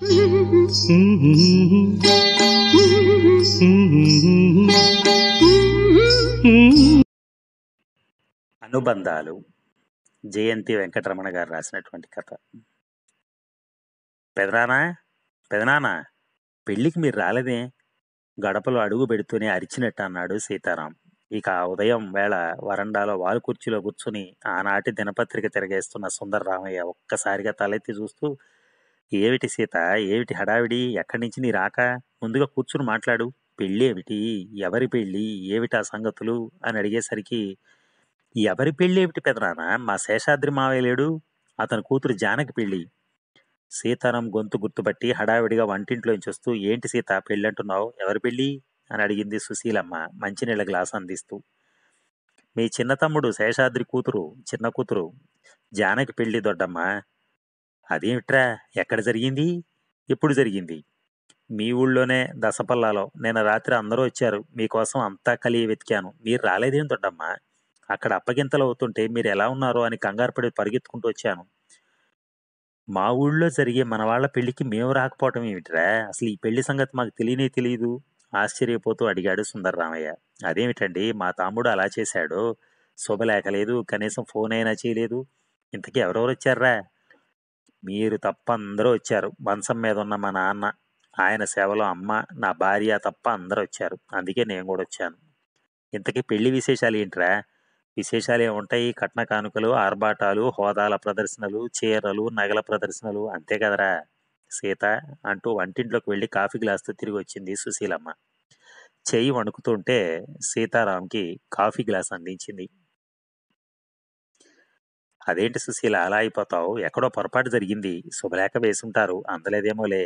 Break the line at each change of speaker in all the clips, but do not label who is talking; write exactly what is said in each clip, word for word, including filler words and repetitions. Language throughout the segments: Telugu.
అనుబంధాలు జయంతి వెంకటరమణ గారు రాసినటువంటి కథ. పెదనానా పెదనానా పెళ్ళికి మీరు రాలేదే? గడపలో అడుగు పెడుతూనే అరిచినట్టు అన్నాడు సీతారాం. ఇక ఆ ఉదయం వేళ వరండాలో వాలు కుర్చీలో కూర్చుని ఆనాటి దినపత్రిక తిరగేస్తున్న సుందర రామయ్య ఒక్కసారిగా తలెత్తి చూస్తూ, ఏమిటి సీత, ఏమిటి హడావిడి, ఎక్కడి నుంచి నీ రాక? ముందుగా కూర్చుని మాట్లాడు. పెళ్ళి ఏమిటి? ఎవరి పెళ్ళి? ఏమిటా సంగతులు అని అడిగేసరికి, ఎవరి పెళ్ళి ఏమిటి పెదనాన్న, మా శేషాద్రి మావయ్య లేడు, అతని కూతురు జానకి పెళ్ళి. సీతారాం గొంతు గుర్తుపట్టి హడావిడిగా వంటింట్లోంచి వస్తూ, ఏంటి సీత పెళ్ళంటున్నావు, ఎవరి పెళ్ళి అని అడిగింది సుశీలమ్మ మంచినీళ్ళ గ్లాసు అందిస్తూ. మీ చిన్న తమ్ముడు శేషాద్రి కూతురు, చిన్న కూతురు జానకి పెళ్ళి దొడ్డమ్మ. అదేమిట్రా, ఎక్కడ జరిగింది, ఎప్పుడు జరిగింది? మీ ఊళ్ళోనే దసపల్లాలో. నిన్న రాత్రి అందరూ వచ్చారు, మీకోసం అంతా కలిగి వెతికాను, మీరు రాలేదేం దొడ్డమ్మ. అక్కడ అప్పగింతలు అవుతుంటే మీరు ఎలా ఉన్నారో అని కంగారు పడి పరిగెత్తుకుంటూ వచ్చాను. మా ఊళ్ళో జరిగే మన వాళ్ళ పెళ్లికి మేము రాకపోవటం ఏమిటిరా, అసలు ఈ పెళ్లి సంగతి మాకు తెలియనే తెలియదు ఆశ్చర్యపోతూ అడిగాడు సుందరరామయ్య. అదేమిటండి, మా తమ్ముడు అలా చేశాడు, శుభలేఖ లేదు, కనీసం ఫోన్ అయినా చేయలేదు. ఇంతకీ ఎవరెవరు వచ్చారా? మీరు తప్ప అందరూ వచ్చారు. మంచం మీద ఉన్న మా నాన్న, ఆయన సేవలో అమ్మ, నా భార్య తప్ప అందరూ వచ్చారు. అందుకే నేను కూడా వచ్చాను. ఇంతకీ పెళ్లి విశేషాలు ఏంట్రా? విశేషాలు ఏముంటాయి, కట్న కానుకలు, ఆర్భాటాలు, హోదాల ప్రదర్శనలు, చీరలు, నగల ప్రదర్శనలు, అంతే కదరా సీత అంటూ వంటింట్లోకి వెళ్ళి కాఫీ గ్లాస్తో తిరిగి వచ్చింది సుశీలమ్మ. చెయ్యి వణుకుతుంటే సీతారాంకి కాఫీ గ్లాస్ అందించింది. అదేంటి సుశీల అలా అయిపోతావు, ఎక్కడో పొరపాటు జరిగింది, శుభలేఖ వేసుంటారు, అందలేదేమోలే.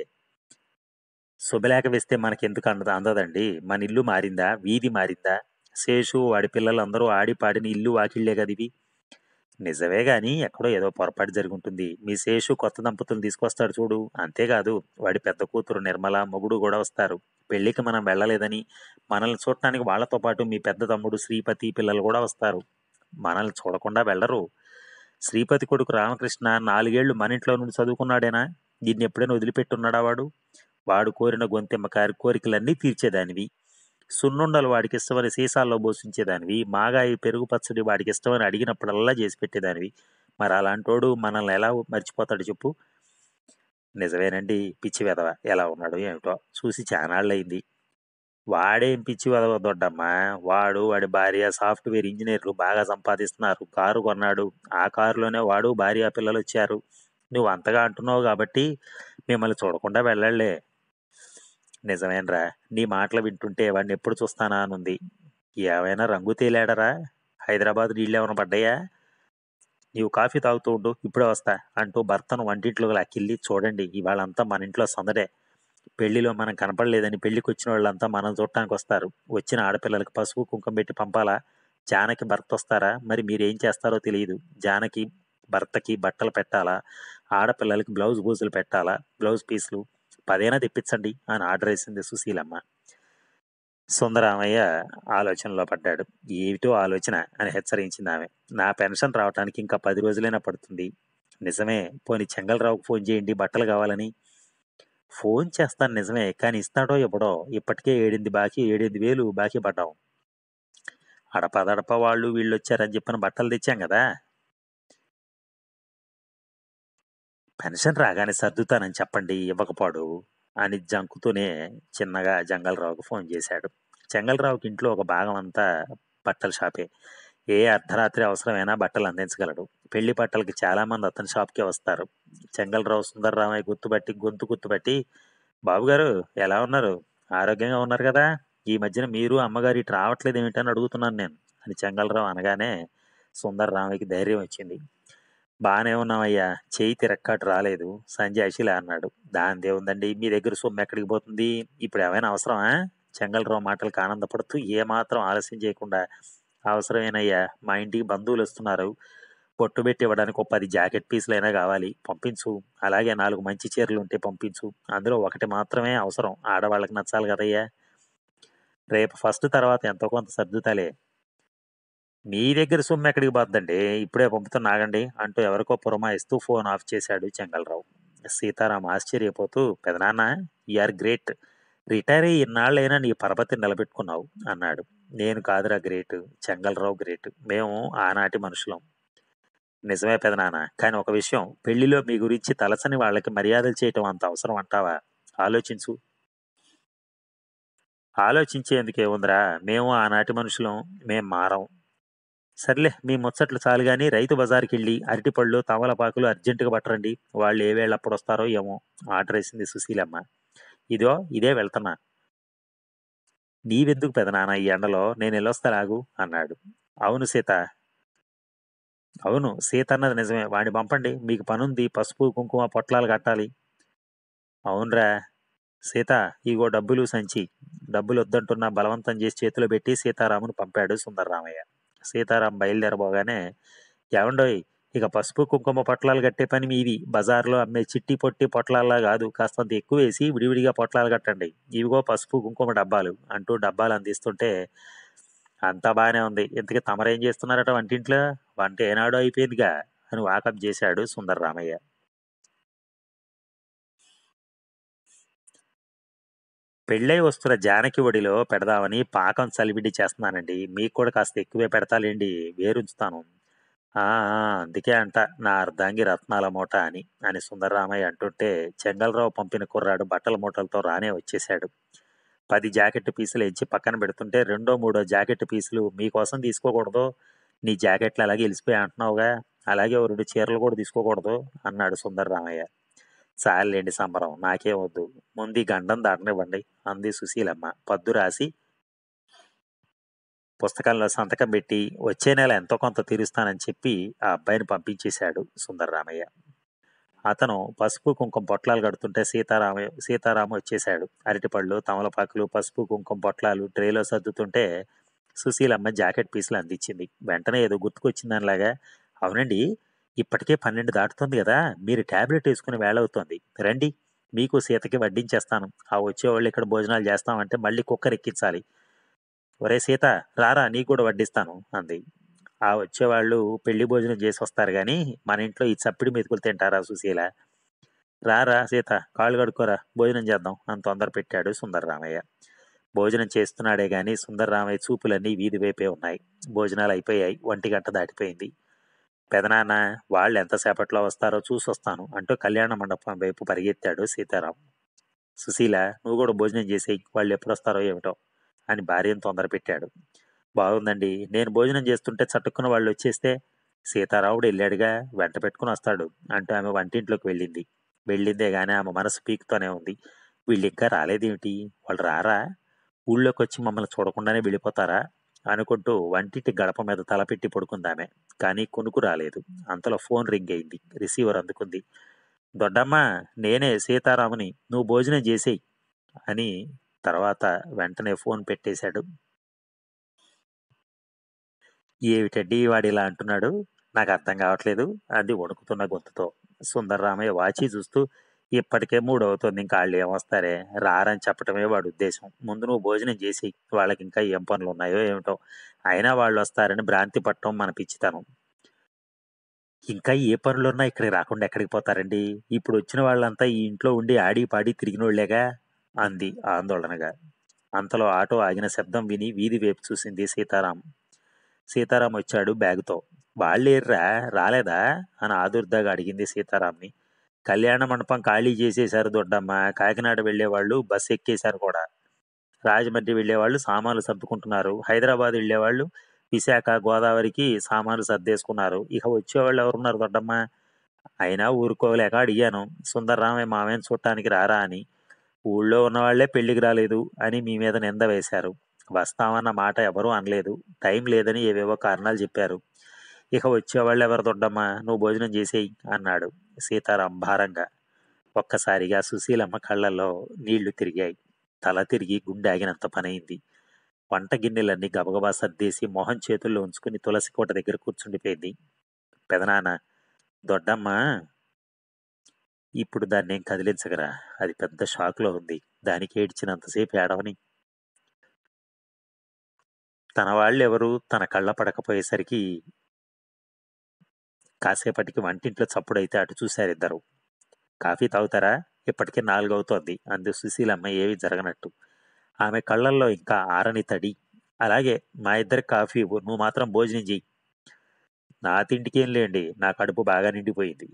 శుభలేఖ వేస్తే మనకెందుకు అంద అందదండి, మన ఇల్లు మారిందా, వీధి మారిందా, శేషు వాడి పిల్లలందరూ ఆడి పాడిన ఇల్లు వాకిళ్లే కదివి. నిజమే గాని ఎక్కడో ఏదో పొరపాటు జరుగుంటుంది. మీ శేషు కొత్త దంపతులు తీసుకొస్తాడు చూడు, అంతేకాదు వాడి పెద్ద కూతురు నిర్మల మొగుడు కూడా వస్తారు. పెళ్లికి మనం వెళ్ళలేదని మనల్ని చూడటానికి వాళ్లతో పాటు మీ పెద్ద తమ్ముడు శ్రీపతి పిల్లలు కూడా వస్తారు. మనల్ని చూడకుండా వెళ్ళరు. శ్రీపతి కొడుకు రామకృష్ణ నాలుగేళ్లు మన ఇంట్లో నుండి చదువుకున్నాడేనా? దీన్ని ఎప్పుడైనా వదిలిపెట్టున్నాడా వాడు? వాడు కోరిన గొంతెమ్మ కారి కోరికలన్నీ తీర్చేదానివి. సున్నుండలు వాడికి ఇష్టమని సీసాల్లో పోషించేదానివి. మాగాయి పెరుగు పచ్చడి వాడికి ఇష్టమని అడిగినప్పుడల్లా చేసి పెట్టేదానివి. మరి అలాంటోడు మనల్ని ఎలా మర్చిపోతాడు చెప్పు? నిజమేనండి, పిచ్చి వెధవ ఎలా ఉన్నాడు ఏమిటో, చూసి చానాళ్ళయింది. వాడేం పిచ్చి వెధవ దొడ్డమ్మా, వాడు వాడి భార్య సాఫ్ట్వేర్ ఇంజనీర్లు బాగా సంపాదిస్తున్నారు, కారు కొన్నాడు, ఆ కారులోనే వాడు భార్య పిల్లలు వచ్చారు. నువ్వు అంతగా అంటున్నావు కాబట్టి మిమ్మల్ని చూడకుండా వెళ్ళాళ్లే. నిజమేనరా, నీ మాటలు వింటుంటే వాడిని ఎప్పుడు చూస్తానా అనుంది. ఏమైనా రంగు తేలాడరా? హైదరాబాద్ నీళ్ళేమైనా పడ్డాయా? నీవు కాఫీ తాగుతూ ఉండు, ఇప్పుడే వస్తా అంటూ భర్తను వంటింట్లో లాక్కెళ్ళి, చూడండి ఇవాళంతా మన ఇంట్లో సందడే. పెళ్లిలో మనం కనపడలేదని పెళ్లికి వచ్చిన వాళ్ళంతా మనం చూడటానికి వస్తారు. వచ్చిన ఆడపిల్లలకి పసుపు కుంకుమ పెట్టి పంపాలా? జానకి భర్త వస్తారా? మరి మీరేం చేస్తారో తెలియదు. జానకి భర్తకి బట్టలు పెట్టాలా? ఆడపిల్లలకి బ్లౌజ్ బూజులు పెట్టాలా? బ్లౌజ్ పీసులు పదేనా తెప్పించండి అని ఆర్డర్ వేసింది సుశీలమ్మ. సుందరామయ్య ఆలోచనలో పడ్డాడు. ఏమిటో ఆలోచన అని హెచ్చరించింది ఆమె. నా పెన్షన్ రావటానికి ఇంకా పది రోజులైనా పడుతుంది. నిజమే, పోనీ చెంగల్రావుకు ఫోన్ చేయండి బట్టలు కావాలని. ఫోన్ చేస్తాను నిజమే, కానీ ఇస్తాడో ఇవ్వడో? ఇప్పటికే ఏడెనిమిది బాకీ ఏడెనిమిది వేలు బాకీ పడ్డాం. అడపదడప వాళ్ళు వీళ్ళు వచ్చారని చెప్పిన బట్టలు తెచ్చాం కదా. పెన్షన్ రాగానే సర్దుతానని చెప్పండి, ఇవ్వకపోడు అని జంకుతూనే చిన్నగా జంగల్రావుకు ఫోన్ చేశాడు. చెంగల్రావుకి ఇంట్లో ఒక భాగం అంతా బట్టల షాపే. ఏ అర్ధరాత్రి అవసరమైనా బట్టలు అందించగలడు. పెళ్లి బట్టలకి చాలా మంది అతని షాప్కే వస్తారు. చెంగల్రావు సుందరరామయ్య గుర్తుపట్టి గొంతు గుర్తుపట్టి, బాబుగారు ఎలా ఉన్నారు, ఆరోగ్యంగా ఉన్నారు కదా, ఈ మధ్యన మీరు అమ్మగారు ఇటు రావట్లేదు ఏమిటని అడుగుతున్నాను నేను అని చెంగల్రావు అనగానే సుందరరామయ్యకి ధైర్యం వచ్చింది. బాగానే ఉన్నామయ్యా, చేయి తిరక్కాటు రాలేదు సంజయ్ అశిల అన్నాడు. దానిదే ఉందండి, మీ దగ్గర సొమ్ము ఎక్కడికి పోతుంది, ఇప్పుడు ఏమైనా అవసరమా? చెంగల్రావు మాటలకు ఆనందపడుతూ, ఏమాత్రం ఆలస్యం చేయకుండా, అవసరమేనయ్యా, మా ఇంటికి బంధువులు వస్తున్నారు, పొట్టు పెట్టి ఇవ్వడానికి ఒక పది జాకెట్ పీసులైనా కావాలి, పంపించు. అలాగే నాలుగు మంచి చీరలు ఉంటే పంపించు. అందులో ఒకటి మాత్రమే అవసరం, ఆడవాళ్ళకి నచ్చాలి కదయ్యా. రేపు ఫస్ట్ తర్వాత ఎంతో కొంత సర్దుతాలే. మీ దగ్గర సొమ్ము ఎక్కడికి పోద్దండి, ఇప్పుడే పంపుతున్నా ఆగండి అంటూ ఎవరికో పురమాయిస్తూ ఫోన్ ఆఫ్ చేశాడు చెంగల్రావు. సీతారాం ఆశ్చర్యపోతూ, పెదనాన్న యు ఆర్ గ్రేట్. రిటైర్ అయ్యి ఇన్నాళ్ళైనా నీ పరపతిని నిలబెట్టుకున్నావు అన్నాడు. నేను కాదురా గ్రేట్, చెంగల్రావు గ్రేట్. మేము ఆనాటి మనుషులం. నిజమే పెదనాన్న. కానీ ఒక విషయం, పెళ్లిలో మీ గురించి తలచని వాళ్ళకి మర్యాదలు చేయటం అంత అవసరం అంటావా? ఆలోచించు. ఆలోచించేందుకేముందిరా, మేము ఆనాటి మనుషులం. మేం మారం. సర్లే మీ ముచ్చట్లు చాలు గాని రైతు బజార్‌కెళ్ళి అరటిపళ్ళు, తమలపాకులు అర్జెంటుగా పట్టరండి. వాళ్ళు ఏ వేళప్పుడొస్తారో ఏమో ఆర్డరేసింది సుశీలమ్మ. ఇదో ఇదే వెళ్తన్నా. నీవెందుకు పెదనాన్న ఈ ఎండలో, నేనెళ్ళొస్తానాగు అన్నాడు. అవును సీత. అవును సీతన్నది నిజమే. వాణ్ణి పంపండి. మీకు పనుంది. పసుపు, కుంకుమ పొట్లాలు కట్టాలి. అవునురా. సీత, ఇగో డబ్బులు సంచి. డబ్బులొద్దంటున్నా బలవంతం చేసి చేతిలో పెట్టి సీతారామును పంపాడు సుందర్రామయ్య. సీతారాం బయలుదేరబోగానే, ఏవండోయ్, ఇక పసుపు కుంకుమ పొట్లాలు కట్టే పని మీది. బజార్లో అమ్మే చిట్టి పొట్టి పొట్లాల్లా కాదు, కాస్తంత ఎక్కువేసి విడివిడిగా పొట్లాలు కట్టండి. ఇవిగో పసుపు కుంకుమ డబ్బాలు అంటూ డబ్బాలు అందిస్తుంటే, అంతా బానే ఉంది. ఇంతకీ తమరేం చేస్తున్నారట వంటింట్లో? వంట ఏనాడో అయిపోయిందిగా అని వాకప్ చేశాడు సుందర్రామయ్య. పెళ్ళై వస్తున్న జానకి ఒడిలో పెడదామని పాకం చలివిడి చేస్తున్నానండి. మీకు కూడా కాస్త ఎక్కువే పెడతాలేండి. వేరుంచుతాను. ఆ! ఆ! అందుకే అంట నా అర్ధాంగి రత్నాల మూట అని, అని సుందరరామయ్య అంటుంటే చెంగల్రావు పంపిన కుర్రాడు బట్టల మూటలతో రానే వచ్చేశాడు. పది జాకెట్ పీసులు ఎంచి పక్కన పెడుతుంటే, రెండో మూడో జాకెట్ పీసులు మీకోసం తీసుకోకూడదు. నీ జాకెట్లు అలాగే ఎలిసిపోయాయి అంటున్నావుగా, అలాగే ఓ రెండు చీరలు కూడా తీసుకోకూడదు అన్నాడు సుందరరామయ్య. చాలండి సంబరం, నాకేం వద్దు. ముందు ఈ గండం దాటనివ్వండి అంది సుశీలమ్మ పద్దు రాసి పుస్తకంలో సంతకం పెట్టి, వచ్చే నెల ఎంతో కొంత తీరుస్తానని చెప్పి ఆ అబ్బాయిని పంపించేశాడు సుందరరామయ్య. అతను పసుపు కుంకుమ పొట్లాలు కడుతుంటే సీతారామయ్య సీతారామ వచ్చేశాడు. అరటిపళ్ళు, తమలపాకులు, పసుపు కుంకుమ పొట్లాలు ట్రేలో సర్దుతుంటే సుశీలమ్మ జాకెట్ పీసులు అందించింది. వెంటనే ఏదో గుర్తుకొచ్చిందనిలాగా, అవునండి, ఇప్పటికే పన్నెండు దాటుతుంది కదా, మీరు టాబ్లెట్ వేసుకుని వేళవుతోంది. రండి, మీకు సీతకి వడ్డించేస్తాను. ఆ వచ్చేవాళ్ళు ఇక్కడ భోజనాలు చేస్తామంటే మళ్ళీ కుక్కర్ ఎక్కించాలి. ఒరే సీత, రారా, నీకు కూడా వడ్డిస్తాను అంది. ఆ వచ్చేవాళ్ళు పెళ్లి భోజనం చేసి వస్తారు గాని మన ఇంట్లో ఈ చప్పిడి మెతుకులు తింటారా సుశీల? రారా సీత, కాళ్ళు కడుక్కోరా, భోజనం చేద్దాం అని తొందర పెట్టాడు సుందరరామయ్య. భోజనం చేస్తున్నాడే గాని సుందరరామయ్య చూపులన్నీ వీధి వైపే ఉన్నాయి. భోజనాలు అయిపోయాయి. ఒంటి గంట దాటిపోయింది. పెదనాన్న, వాళ్ళు ఎంతసేపట్లో వస్తారో చూసొస్తాను అంటూ కళ్యాణ మండపం వైపు పరిగెత్తాడు సీతారాం. సుశీల, నువ్వు కూడా భోజనం చేసేయి, వాళ్ళు ఎప్పుడొస్తారో ఏమిటో అని భార్యను తొందర పెట్టాడు. బాగుందండి, నేను భోజనం చేస్తుంటే చటుక్కున వాళ్ళు వచ్చేస్తే? సీతారాముడు వెళ్ళాడుగా, వెంట పెట్టుకుని వస్తాడు అంటూ ఆమె వంటింట్లోకి వెళ్ళింది. వెళ్ళిందే గాని ఆమె మనసు పీకుతూనే ఉంది. వీళ్ళు ఇంకా రాలేదేమిటి? వాళ్ళు రారా? ఊళ్ళోకి వచ్చి మమ్మల్ని చూడకుండానే వెళ్ళిపోతారా అనుకుంటూ వంటింటి గడప మీద తలపెట్టి పడుకుందామె. కానీ కొనుక్కు రాలేదు. అంతలో ఫోన్ రింగ్ అయింది. రిసీవర్ అందుకుంది. దొడ్డమ్మ, నేనే సీతారాముని, నువ్వు భోజనం చేసేయి అని తర్వాత వెంటనే ఫోన్ పెట్టేశాడు. ఏమిటండి వాడిలా అంటున్నాడు? నాకు అర్థం కావట్లేదు అంది వణుకుతున్న గొంతుతో. సుందర్రామయ్య వాచి చూస్తూ, ఇప్పటికే మూడవుతోంది, ఇంకా వాళ్ళు ఏమొస్తారే, రారని చెప్పటమే వాడి ఉద్దేశం. ముందు నువ్వు భోజనం చేసి, వాళ్ళకి ఇంకా ఏం పనులు ఉన్నాయో ఏమిటో. అయినా వాళ్ళు వస్తారని భ్రాంతి పట్టడం మన పిచ్చితనం. ఇంకా ఏ పనులున్నా ఇక్కడికి రాకుండా ఎక్కడికి పోతారండి? ఇప్పుడు వచ్చిన వాళ్ళంతా ఈ ఇంట్లో ఉండి ఆడి పాడి తిరిగినోళ్లేగా అంది ఆందోళనగా. అంతలో ఆటో ఆగిన శబ్దం విని వీధి వైపు చూసింది సీతారాం. సీతారాం వచ్చాడు బ్యాగుతో. వాళ్ళేర్రా, రాలేదా అని ఆదుర్దాగా అడిగింది సీతారాంని. కళ్యాణ మండపం ఖాళీ చేసేశారు దొడ్డమ్మ. కాకినాడ వెళ్లేవాళ్ళు బస్సు ఎక్కేశారు కూడా. రాజమండ్రి వెళ్లేవాళ్ళు సామాన్లు సర్దుకుంటున్నారు. హైదరాబాద్ వెళ్లేవాళ్ళు విశాఖ, గోదావరికి సామాన్లు సర్దేసుకున్నారు. ఇక వచ్చేవాళ్ళు ఎవరున్నారు దొడ్డమ్మ? అయినా ఊరుకోలేక అడిగాను. సుందర్రామయ్య మామయ్యను చూడటానికి రారా అని. ఊళ్ళో ఉన్నవాళ్లే పెళ్లికి రాలేదు అని మీ మీద నింద వేశారు. వస్తామన్న మాట ఎవరూ అనలేదు. టైం లేదని ఏవేవో కారణాలు చెప్పారు. ఇక వచ్చేవాళ్ళు ఎవరు దొడ్డమ్మా, నువ్వు భోజనం చేసేయి అన్నాడు సీతారాం భారంగా. ఒక్కసారిగా సుశీలమ్మ కళ్ళల్లో నీళ్లు తిరిగాయి. తల తిరిగి గుండె ఆగినంత పనైంది. వంట గిన్నెలన్నీ గబగబా సర్దేసి మొహం చేతుల్లో ఉంచుకుని తులసి కోట దగ్గర కూర్చుండిపోయింది. పెదనాన్న, దొడ్డమ్మ ఇప్పుడు దాన్నేం కదిలించగరా, అది పెద్ద షాక్లో ఉంది. దానికి ఏడ్చినంతసేపు ఏడవని. తన వాళ్ళెవరూ తన కళ్ళ పడకపోయేసరికి కాసేపటికి వంటింట్లో చప్పుడైతే అటు చూశారిద్దరు. కాఫీ తాగుతారా? ఇప్పటికే నాలుగవుతోంది అంది సుశీలమ్మ ఏమీ జరగనట్టు. ఆమె కళ్ళల్లో ఇంకా ఆరని తడి. అలాగే మా ఇద్దరికి కాఫీ ఇవ్వు, నువ్వు మాత్రం భోజనం చెయ్యి. నా తిండికేం లేండి, నా కడుపు బాగా నిండిపోయింది.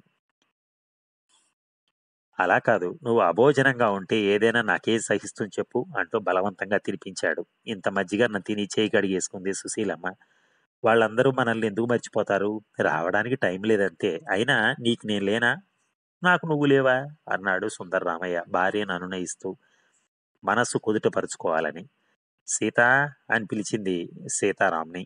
అలా కాదు, నువ్వు అభోజనంగా ఉంటే ఏదైనా నాకేం సహిస్తుంది చెప్పు అంటూ బలవంతంగా తినిపించాడు. ఇంత మజ్జిగన్నం తిని చేయి కడిగేసుకుంది సుశీలమ్మ. వాళ్ళందరూ మనల్ని ఎందుకు మర్చిపోతారు? రావడానికి టైం లేదంతే. అయినా నీకు నేను లేనా? నాకు నువ్వు లేవా? అన్నాడు సుందర్రామయ్య భార్యను అనునయిస్తూ, మనస్సు కుదుటపరుచుకోవాలని. సీత అని పిలిచింది సీతారాంని.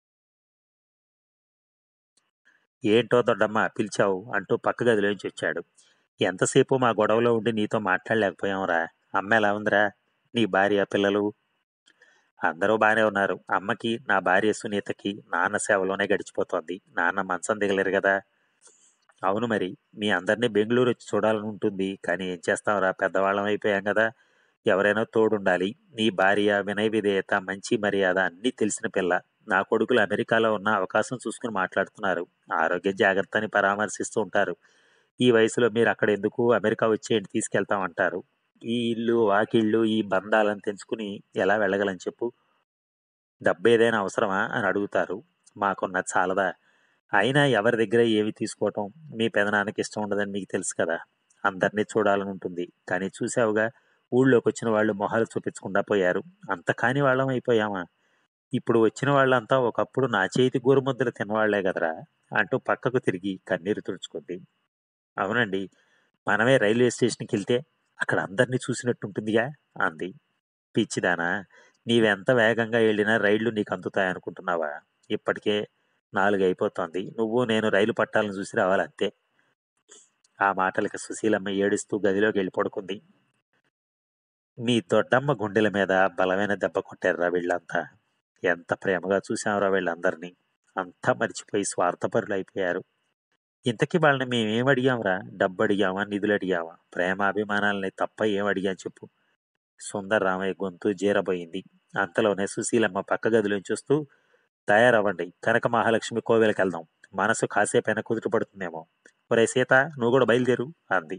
ఏంటో దొడ్డమ్మ పిలిచావు అంటూ పక్క గదిలోంచి వచ్చాడు. ఎంతసేపు మా గొడవలో ఉండి నీతో మాట్లాడలేకపోయాంరా? అమ్మ ఎలా ఉందిరా? నీ భార్య, పిల్లలు? అందరూ బానే ఉన్నారు. అమ్మకి, నా భార్య సునీతకి నాన్న సేవలోనే గడిచిపోతోంది. నాన్న మంచం దిగలేరు కదా. అవును మరి. మీ అందరినీ బెంగుళూరు వచ్చి చూడాలని ఉంటుంది. కానీ ఏం చేస్తాంరా, పెద్దవాళ్ళం అయిపోయాం కదా. ఎవరైనా తోడుండాలి. నీ భార్య వినయ విధేయత, మంచి మర్యాద అన్నీ తెలిసిన పిల్ల. నా కొడుకులు అమెరికాలో ఉన్న అవకాశం చూసుకుని మాట్లాడుతున్నారు. ఆరోగ్య జాగ్రత్త అని పరామర్శిస్తూ ఉంటారు. ఈ వయసులో మీరు అక్కడ ఎందుకు, అమెరికా వచ్చేయండి తీసుకెళ్తామంటారు. ఈ ఇల్లు వాకిళ్ళు ఈ బంధాలను తెంచుకుని ఎలా వెళ్ళగలని చెప్పు. డబ్బేదైనా అవసరమా అని అడుగుతారు. మాకున్నది చాలదా? అయినా ఎవరి దగ్గర ఏవి తీసుకోవటం? మీ పెదనాన్నకి ఇష్టం ఉండదని మీకు తెలుసు కదా. అందరినీ చూడాలని ఉంటుంది. కానీ చూసావుగా, ఊళ్ళోకి వచ్చిన వాళ్ళు మొహాలు చూపించకుండా పోయారు. అంత కాని వాళ్ళం అయిపోయామా? ఇప్పుడు వచ్చిన వాళ్ళంతా ఒకప్పుడు నా చేతి గోరుముద్దలు తినవాళ్లే కదరా అంటూ పక్కకు తిరిగి కన్నీరు తుడుచుకుంది. అవునండి, మనమే రైల్వే స్టేషన్కి వెళ్తే అక్కడ అందరినీ చూసినట్టుంటుందిగా అంది. పిచ్చిదానా, నీవెంత వేగంగా వెళ్ళినా రైళ్లు నీకు అందుతాయనుకుంటున్నావా? ఇప్పటికే నాలుగు అయిపోతోంది. నువ్వు నేను రైలు పట్టాలను చూసి రావాలంతే. ఆ మాటలకి సుశీలమ్మ ఏడుస్తూ గదిలోకి వెళ్ళి పడుకుంది. మీ దొడ్డమ్మ గుండెల మీద బలమైన దెబ్బ కొట్టారురా వీళ్ళంతా. ఎంత ప్రేమగా చూసాంరా వీళ్ళందరినీ. అంతా మర్చిపోయి స్వార్థపరులు అయిపోయారు. ఇంతకీ వాళ్ళని మేమేం అడిగాంరా? డబ్బు అడిగామా, నిధులు అడిగామా? ప్రేమ అభిమానాలని తప్ప ఏం అడిగాం చెప్పు. సుందర్రామయ్య గొంతు జీరబోయింది. అంతలోనే సుశీలమ్మ పక్క గదిలోంచి వస్తూ, తయారవ్వండి, కనక మహాలక్ష్మి కోవెలకి వెళ్దాం. మనసు కాసేపైనా కుదుట పడుతుందేమో. ఒరే సీత, నువ్వు కూడా బయలుదేరు అంది.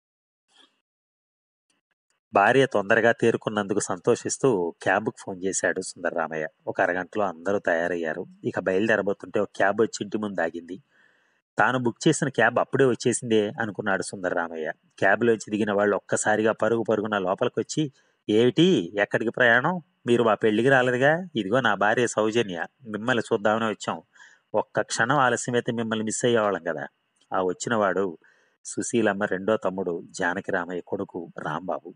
భార్య తొందరగా తేరుకున్నందుకు సంతోషిస్తూ క్యాబ్కు ఫోన్ చేశాడు సుందర్రామయ్య. ఒక అరగంటలో అందరూ తయారయ్యారు. ఇక బయలుదేరబోతుంటే ఒక క్యాబ్ వచ్చి ఇంటి ముందు ఆగింది. తాను బుక్ చేసిన క్యాబ్ అప్పుడే వచ్చేసిందే అనుకున్నాడు సుందర్రామయ్య. క్యాబ్లోంచి దిగిన వాళ్ళు ఒక్కసారిగా పరుగు పరుగున లోపలికొచ్చి, ఏమిటి, ఎక్కడికి ప్రయాణం? మీరు మా పెళ్లికి రాలేదుగా. ఇదిగో నా భార్య సౌజన్య, మిమ్మల్ని చూద్దామని వచ్చాం. ఒక్క క్షణం ఆలస్యమైతే మిమ్మల్ని మిస్ అయ్యేవాళ్ళం కదా. ఆ వచ్చినవాడు సుశీలమ్మ రెండో తమ్ముడు జానకిరామయ్య కొడుకు రాంబాబు.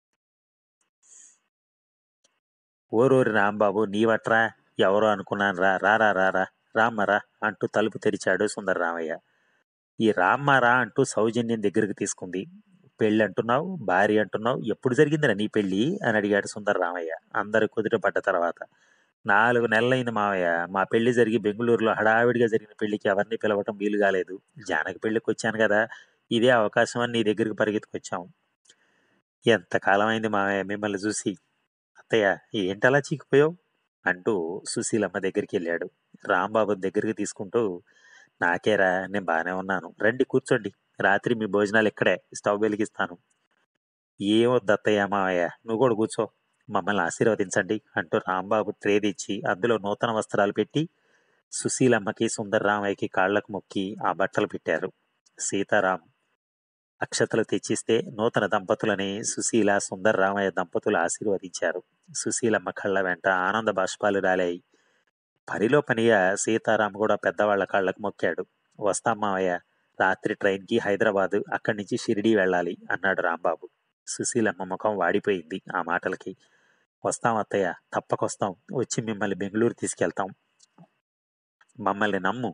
ఓరూరి రాంబాబు, నీవట్రా? ఎవరో అనుకున్నాను రా, రారా రారా, రామ్మరా అంటూ తలుపు తెరిచాడు సుందర్రామయ్య. ఈ రామ్మారా అంటూ సౌజన్యం దగ్గరికి తీసుకుంది. పెళ్ళి అంటున్నావు, భార్య అంటున్నావు, ఎప్పుడు జరిగిందిరా నీ పెళ్ళి అని అడిగాడు సుందర్రామయ్య అందరూ కుదుట పడ్డ తర్వాత. నాలుగు నెలలైంది మావయ్య, మా పెళ్లి జరిగి బెంగళూరులో హడావిడిగా జరిగిన పెళ్లికి ఎవరిని పిలవటం వీలు కాలేదు. జానకి పెళ్లికి వచ్చాను కదా, ఇదే అవకాశం అని నీ దగ్గరికి పరిగెత్తుకొచ్చాం. ఎంతకాలం అయింది మావయ్య మిమ్మల్ని చూసి. అత్తయ్య, ఏంటలా చీకిపోయావు అంటూ సుశీలమ్మ దగ్గరికి వెళ్ళాడు. రాంబాబు దగ్గరికి తీసుకుంటూ, నాకేరా, నేను బానే ఉన్నాను, రండి కూర్చోండి, రాత్రి మీ భోజనాలు ఇక్కడే, స్టవ్ వెలిగిస్తాను. ఏమొద్దు అత్తయ్య మావయ్య, నువ్వు కూడా కూర్చో, మమ్మల్ని ఆశీర్వదించండి అంటూ రాంబాబు ట్రే తెచ్చి అందులో నూతన వస్త్రాలు పెట్టి సుశీలమ్మకి సుందర్రామయ్యకి కాళ్లకు మొక్కి ఆ బట్టలు పెట్టారు. సీతారాం అక్షతలు తెచ్చిస్తే నూతన దంపతులని సుశీల సుందర్రామయ్య దంపతులు ఆశీర్వదించారు. సుశీలమ్మ కళ్ళ వెంట ఆనంద బాష్పాలు రాలాయి. పనిలో పనిగా సీతారాం కూడా పెద్దవాళ్ల కాళ్లకు మొక్కాడు. వస్తాం మావయ్య, రాత్రి ట్రైన్కి హైదరాబాద్, అక్కడి నుంచి షిరిడీ వెళ్ళాలి అన్నాడు రాంబాబు. సుశీలమ్మ ముఖం వాడిపోయింది ఆ మాటలకి. వస్తాం అత్తయ్య, తప్పకొస్తాం, వచ్చి మిమ్మల్ని బెంగళూరు తీసుకెళ్తాం, మమ్మల్ని నమ్ము.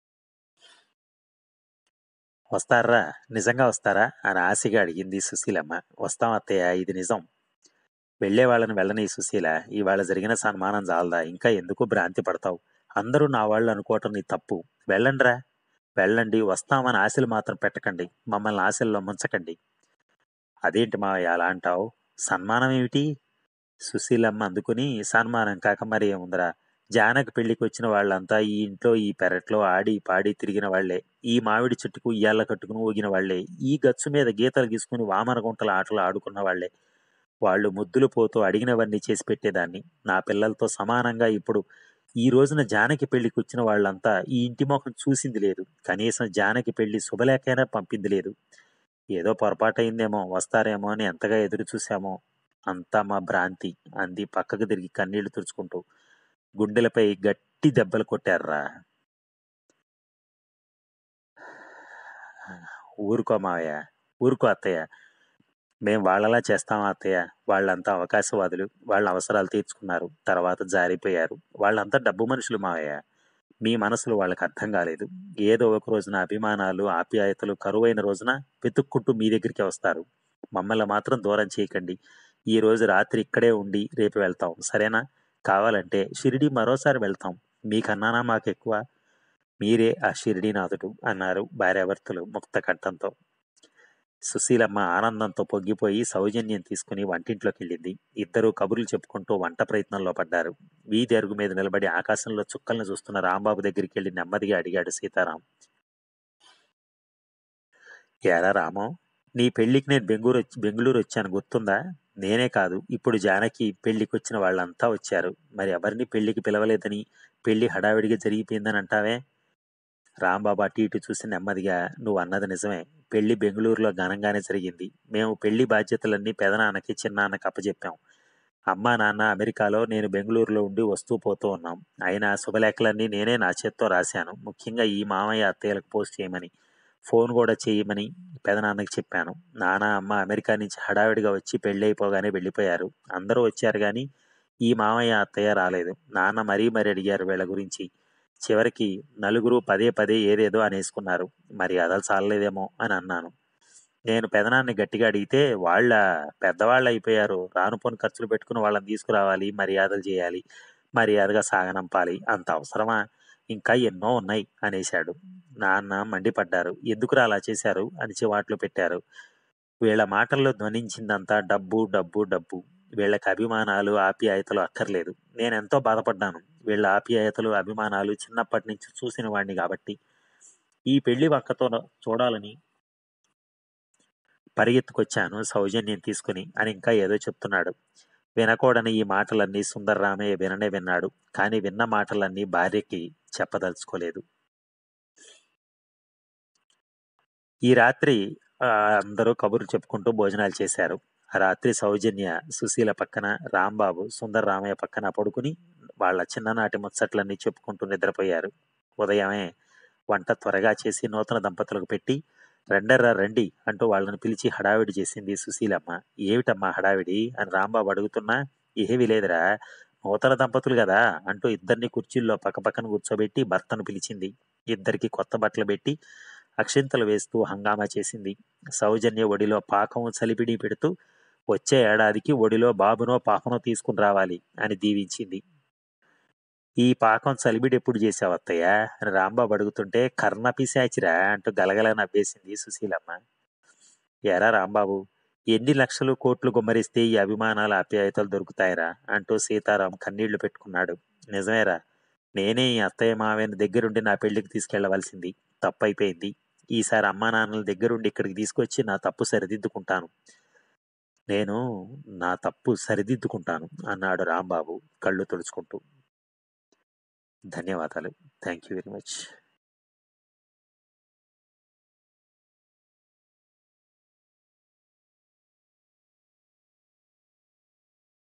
వస్తారా, నిజంగా వస్తారా అని ఆశగా అడిగింది సుశీలమ్మ. వస్తాం అత్తయ్య, ఇది నిజం. వెళ్లే వాళ్ళని వెళ్ళని సుశీల, ఇవాళ జరిగిన సన్మానం చాలదా, ఇంకా ఎందుకు భ్రాంతి పడతావు? అందరూ నా వాళ్ళు అనుకోవటం నీ తప్పు. వెళ్ళండిరా, వెళ్ళండి, వస్తామని ఆశలు మాత్రం పెట్టకండి, మమ్మల్ని ఆశల్లో ముంచకండి. అదేంటి మావయ్య అలా అంటావు? సన్మానం ఏమిటి? సుశీలమ్మ అందుకుని, సన్మానం కాక మరి ఏముందిరా, జానకి పెళ్ళికొచ్చిన వాళ్ళంతా ఈ ఇంట్లో ఈ పెరట్లో ఆడి పాడి తిరిగిన వాళ్లే. ఈ మామిడి చెట్టుకు ఉయ్యాల కట్టుకుని ఊగిన వాళ్లే. ఈ గచ్చు మీద గీతలు గీసుకుని వామన గుంటల ఆటలు ఆడుకున్న వాళ్లే. వాళ్ళు ముద్దులు పోతూ అడిగినవన్నీ చేసి పెట్టేదాన్ని. నా పిల్లలతో సమానంగా ఇప్పుడు ఈ రోజున జానకి పెళ్లికొచ్చిన వాళ్ళంతా ఈ ఇంటి మొహం చూసింది లేదు. కనీసం జానకి పెళ్లి శుభలేఖైనా పంపింది లేదు. ఏదో పొరపాటయిందేమో, వస్తారేమో అని ఎంతగా ఎదురు చూశామో. అంతా మా భ్రాంతి అంది పక్కకు తిరిగి కన్నీళ్లు తుడుచుకుంటూ. గుండెలపై గట్టి దెబ్బలు కొట్టారురా. ఊరుకో మావయ్య, ఊరుకో అత్తయ్య. మేం వాళ్ళలా చేస్తామా అత్తయ్య? వాళ్ళంతా అవకాశవాదులు. వాళ్ళ అవసరాలు తీర్చుకున్నారు. తర్వాత జారిపోయారు. వాళ్ళంతా డబ్బు మనుషులు మావయ్య. మీ మనసులు వాళ్ళకి అర్థం కాలేదు. ఏదో ఒక రోజున అభిమానాలు, ఆప్యాయతలు కరువైన రోజున వెతుక్కుంటూ మీ దగ్గరికి వస్తారు. మమ్మల్ని మాత్రం దూరం చేయకండి. ఈ రోజు రాత్రి ఇక్కడే ఉండి రేపు వెళ్తాం, సరేనా? కావాలంటే షిరిడి మరోసారి వెళ్తాం. మీకన్నానా మాకెక్కువ? మీరే ఆ షిరిడీనాథుడు అన్నారు భార్యాభర్తలు ముక్త కంఠంతో. సుశీలమ్మ ఆనందంతో పొంగిపోయి సౌజన్యం తీసుకుని వంటింట్లోకి వెళ్ళింది. ఇద్దరూ కబుర్లు చెప్పుకుంటూ వంట ప్రయత్నంలో పడ్డారు. వీధి అరుగు మీద నిలబడి ఆకాశంలో చుక్కల్ని చూస్తున్న రాంబాబు దగ్గరికి వెళ్ళి నెమ్మదిగా అడిగాడు సీతారాం. ఏరా రామం, నీ పెళ్లికి నేను బెంగళూరు వచ్చి బెంగళూరు వచ్చాను గుర్తుందా? నేనే కాదు, ఇప్పుడు జానకి పెళ్లికి వచ్చిన వాళ్ళంతా వచ్చారు. మరి ఎవరిని పెళ్లికి పిలవలేదని, పెళ్లి హడావిడిగా జరిగిపోయిందని అంటావే? రాంబాబు అటు ఇటు చూసి నెమ్మదిగా, నువ్వు అన్నది నిజమే. పెళ్లి బెంగళూరులో ఘనంగానే జరిగింది. మేము పెళ్లి బాధ్యతలన్నీ పెదనాన్నకి చిన్నాన్నకి అప్పచెప్పాం. అమ్మా నాన్న అమెరికాలో, నేను బెంగళూరులో ఉండి వస్తూ పోతూ ఉన్నాం. అయినా శుభలేఖలన్నీ నేనే నా చేత్తో రాశాను. ముఖ్యంగా ఈ మామయ్య అత్తయ్యలకు పోస్ట్ చేయమని, ఫోన్ కూడా చేయమని పెదనాన్నకి చెప్పాను. నాన్న అమ్మ అమెరికా నుంచి హడావిడిగా వచ్చి పెళ్లి అయిపోగానే వెళ్ళిపోయారు. అందరూ వచ్చారు కానీ ఈ మామయ్య అత్తయ్య రాలేదు. నాన్న మరీ మరీ అడిగారు వీళ్ళ గురించి. చివరికి నలుగురు పదే పదే ఏదేదో అనేసుకున్నారు. మరి అదలు చాలలేదేమో అని అన్నాను. నేను పెదనాన్ని గట్టిగా అడిగితే, వాళ్ళ పెద్దవాళ్ళు అయిపోయారు, రాను పోను ఖర్చులు పెట్టుకుని వాళ్ళని తీసుకురావాలి, మర్యాదలు చేయాలి, మర్యాదగా సాగనంపాలి, అంత అవసరమా? ఇంకా ఎన్నో ఉన్నాయి అనేశాడు. నాన్న మండిపడ్డారు. ఎందుకురా అలా చేశారు అని చివాట్లు పెట్టారు. వీళ్ళ మాటల్లో ధ్వనించిందంతా డబ్బు డబ్బు డబ్బు. వీళ్ళకి అభిమానాలు ఆప్యాయతలు అక్కర్లేదు. నేనెంతో బాధపడ్డాను. వీళ్ళ ఆప్యాయతలు అభిమానాలు చిన్నప్పటి నుంచి చూసిన వాడిని కాబట్టి. ఈ పెళ్లి వక్కతో చూడాలని పరిగెత్తుకొచ్చాను సౌజన్యం తీసుకుని అని ఇంకా ఏదో చెప్తున్నాడు. వినకూడని ఈ మాటలన్నీ సుందర్రామయ్య విననే విన్నాడు. కానీ విన్న మాటలన్నీ భార్యకి చెప్పదలుచుకోలేదు. ఈ రాత్రి ఆ, అందరూ కబుర్లు చెప్పుకుంటూ భోజనాలు చేశారు. ఆ రాత్రి సౌజన్య సుశీల పక్కన, రాంబాబు సుందర రామయ్య పక్కన పడుకుని వాళ్ళ చిన్ననాటి ముచ్చట్లన్నీ చెప్పుకుంటూ నిద్రపోయారు. ఉదయమే వంట త్వరగా చేసి నూతన దంపతులకు పెట్టి, రెండర్రా రండి అంటూ వాళ్ళని పిలిచి హడావిడి చేసింది సుశీలమ్మ. ఏమిటమ్మా హడావిడి అని రాంబాబు అడుగుతున్నా, ఏమీ లేదురా, నూతన దంపతులు కదా అంటూ ఇద్దరిని కుర్చీల్లో పక్కపక్కన కూర్చోబెట్టి భర్తను పిలిచింది. ఇద్దరికి కొత్త బట్టలు పెట్టి అక్షింతలు వేస్తూ హంగామా చేసింది. సౌజన్య ఒడిలో పాకం చలిపిడి పెడుతూ, వచ్చే ఏడాదికి ఒడిలో బాబునో పాపనో తీసుకుని రావాలి అని దీవించింది. ఈ పాకం చలిబిడి ఎప్పుడు చేసావు అత్తయ్య అని రాంబాబు అడుగుతుంటే, కర్ణ పిశాచిరా అంటూ గలగల నవ్వేసింది సుశీలమ్మ. ఎరా రాంబాబు, ఎన్ని లక్షలు కోట్లు గుమ్మరిస్తే ఈ అభిమానాల ఆప్యాయతలు దొరుకుతాయిరా అంటూ సీతారాం కన్నీళ్లు పెట్టుకున్నాడు. నిజమేరా, నేనే ఈ అత్తయ్య మావయ్యని దగ్గరుండి నా పెళ్లికి తీసుకెళ్లవలసింది. తప్పైపోయింది. ఈసారి అమ్మా నాన్నల దగ్గరుండి ఇక్కడికి తీసుకొచ్చి నా తప్పు సరిదిద్దుకుంటాను. నేను నా తప్పు సరిదిద్దుకుంటాను అన్నాడు రాంబాబు కళ్ళు తుడుచుకుంటూ. ధన్యవాదాలు. Thank you very much.